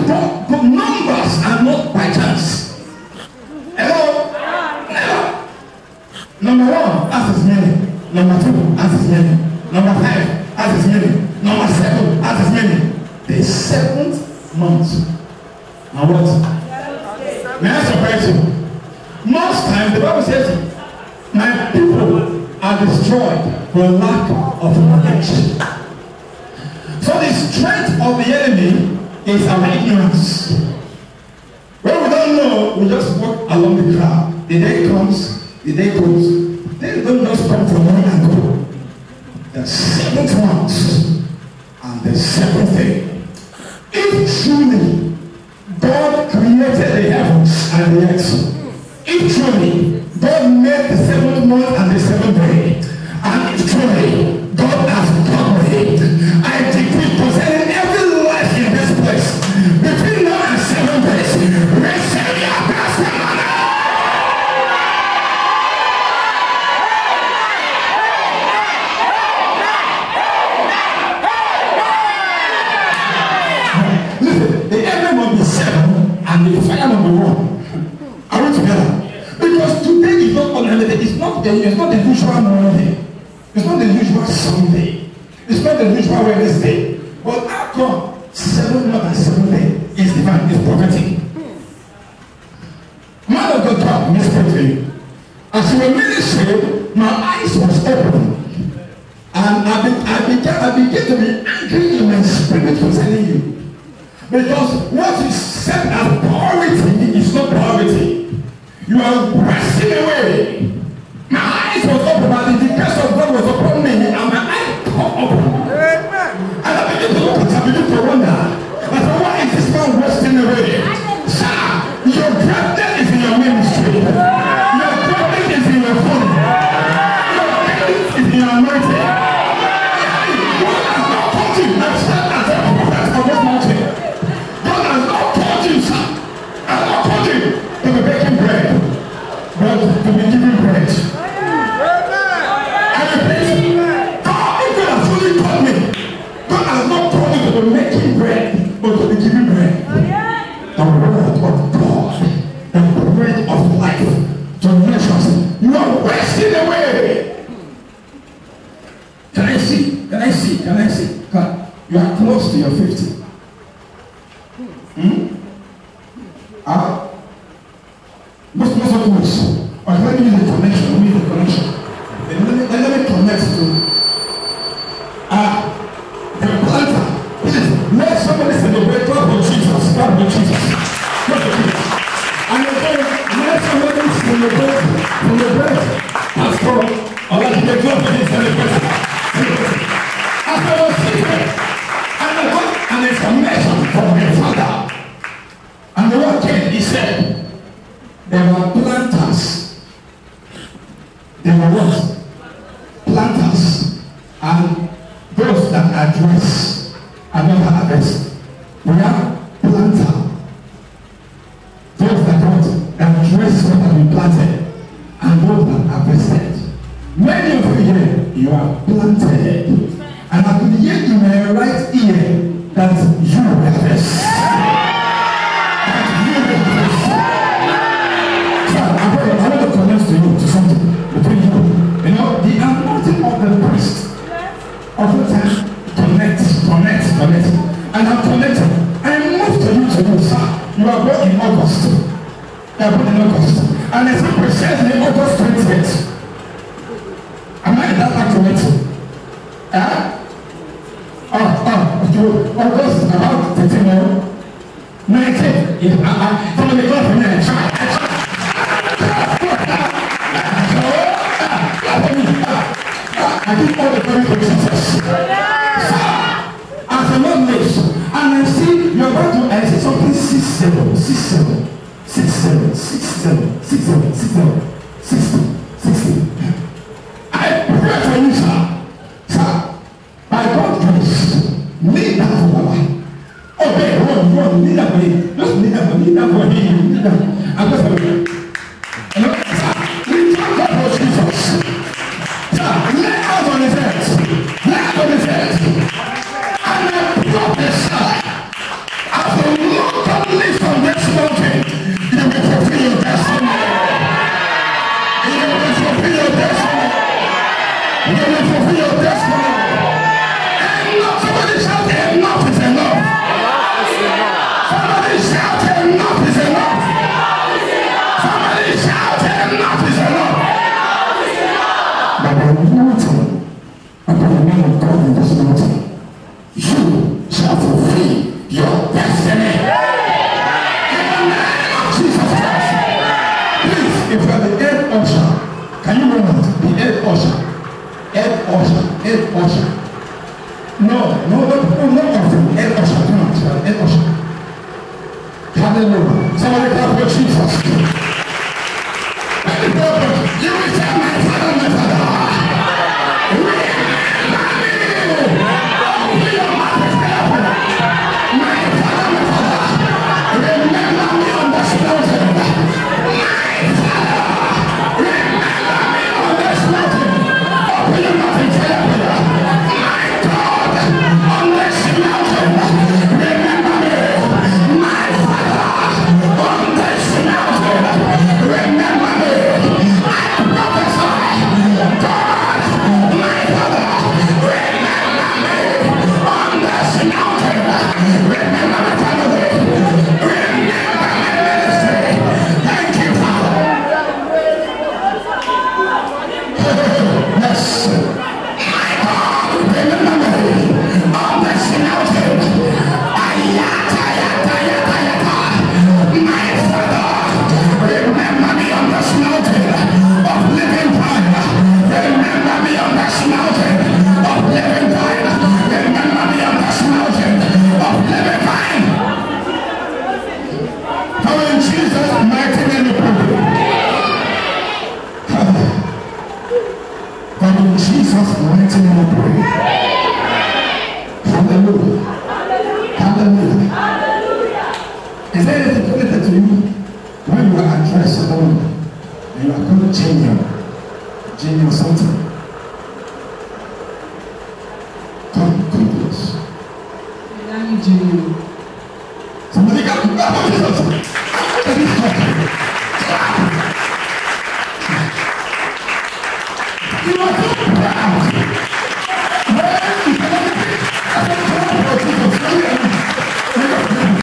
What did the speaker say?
The numbers are not by chance. Hello? Never. Number 1, as is many. Number 2, as is many. Number 5, as is many. Number 7, as is many. The 7th month. Now what? May I surprise you? Most times the Bible says, my people are destroyed for lack of knowledge. So the strength of the enemy is our ignorance. When we don't know, we just walk along the crowd. The day comes, the day goes. They don't just come from one angle. The 7th month and the 7th day. If truly God created the heavens and the earth, if truly God made the 7th month and the 7th day, and if truly God has done it, I decree concerning every life in this place, between now and 7 days, receive your testimony. Listen, the enemy will be 7 and the fire will be 1. Are we together? Because today is not ordinary. It's not the usual Monday. It's not the usual Sunday. It's not the usual Wednesday. But how come 7 months and 7 days is divine, is prophetic? Man of God talk, minister to you. As you were ministering, my eyes was open. And I began to be angry in my spirit concerning you. Because what is set as priority is not priority. You are pressing away. My eyes was open, but the grace of God was upon me, and my eyes come open. Amen. And I began to look at it, I began to wonder. I said, why is this man resting away? Sir, your greatness is in your ministry. Your greatness is in your phone. Your greatness is in your anointing. God has not taught you. I've said as a prophet on this mountain. God has not taught you, sir. Has not taught you to be baking bread, but to be giving bread. I repeat, God, if God has only taught me, God has not taught me to be making bread, but to be giving bread. The word of God, the bread of life, to nations. You are wasting away. Can I see? Can I see? Can I see? God, you are close to your 50. Most of us, but let me use the connection. Let me use the connection. Let me connect to the planter. Let somebody celebrate God with Jesus. God with Jesus. God with Jesus. And again, let somebody celebrate Pastor or let the God with his celebration. After I was sitting, and I got an information from my father. And the one came, he said, there were planters. There were what? Planters. And those that address and not harvest. We have planter. Those that don't address what have been planted. And those that harvested. Many of you here, you are planted. And I could hear in my right ear that you harvest. I want to connect to you to something between you. You know, the anointing of the priest oftentimes connect. And I'm connected. I moved to you, sir. You are born in August. You are born in August. And it's precisely August 20th. Am I in that accurate? August about 13 19. From the God from there, try. I give all the glory to Jesus. As the Lord lives, and I see you're about to, I see something 67, 67, 67, 67, 67, 67, 60. I pray for you, sir. Sir, by God's grace, lead that for Baba. Okay, run, lead that for him. Just lead that for him, lead that. I'm just going to pray. We thank God for Jesus. Let out on his head. And I prophesy as the Lord Hallelujah. Somebody clap for Jesus. You will tell my father, my father. Somebody got